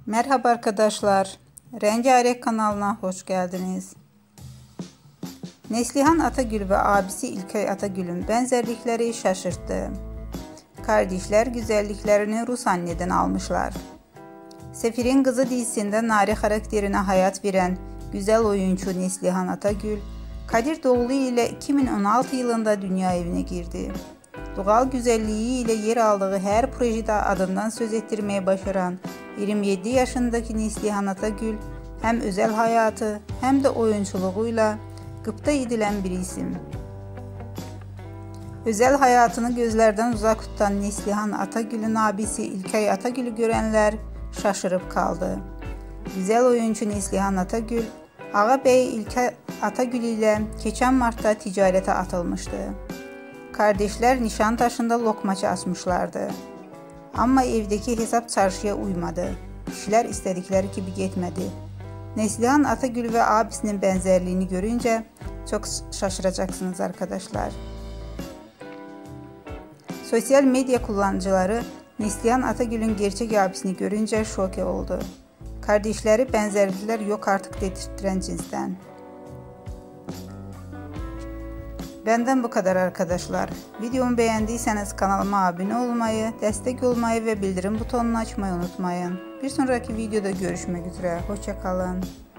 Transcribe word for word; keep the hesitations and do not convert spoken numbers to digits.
Merhaba arkadaşlar, Rengarenk kanalına hoş geldiniz. Neslihan Atagül ve abisi İlkay Atagül'ün benzerlikleri şaşırttı. Kardeşler güzelliklerini Rus anneden almışlar. Sefir'in Kızı dizisinde Nare karakterine hayat veren güzel oyuncu Neslihan Atagül, Kadir Doğulu ile iki bin on altı yılında dünya evine girdi. Doğal güzelliği ile yer aldığı her projede adından söz ettirmeye başaran yirmi yedi yaşındaki Neslihan Atagül hem özel hayatı hem de oyunculuğuyla gıpta edilen bir isim. Özel hayatını gözlerden uzak tutan Neslihan Atagül'ün abisi İlkay Atagül'ü görenler şaşırıp kaldı. Güzel oyuncu Neslihan Atagül, ağabey İlkay Atagül ile geçen Mart'ta ticarete atılmıştı. Kardeşler Nişantaşı'nda lokmacı açmışlardı. Ama evdeki hesap çarşıya uymadı. İşler istedikleri gibi gitmedi. Neslihan Atagül ve abisinin benzerliğini görünce çok şaşıracaksınız arkadaşlar. Sosyal medya kullanıcıları Neslihan Atagül'ün gerçek abisini görünce şoke oldu. Kardeşleri benzerlikler yok artık dedirttiren cinsten. Benden bu kadar arkadaşlar. Videomu beğendiyseniz kanalıma abone olmayı, destek olmayı ve bildirim butonunu açmayı unutmayın. Bir sonraki videoda görüşmek üzere. Hoşça kalın.